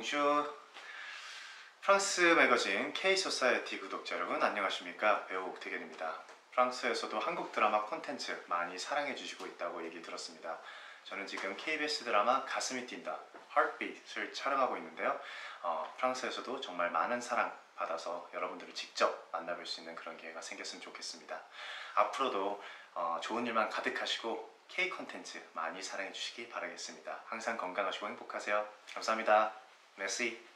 봉슈. 프랑스 매거진 K-소사이어티 구독자 여러분 안녕하십니까. 배우 옥택연입니다. 프랑스에서도 한국 드라마 콘텐츠 많이 사랑해 주시고 있다고 얘기 들었습니다. 저는 지금 KBS 드라마 가슴이 뛴다 Heartbeat을 촬영하고 있는데요. 프랑스에서도 정말 많은 사랑 받아서 여러분들을 직접 만나볼 수 있는 그런 기회가 생겼으면 좋겠습니다. 앞으로도 좋은 일만 가득하시고 K 콘텐츠 많이 사랑해 주시기 바라겠습니다. 항상 건강하시고 행복하세요. 감사합니다. 메시.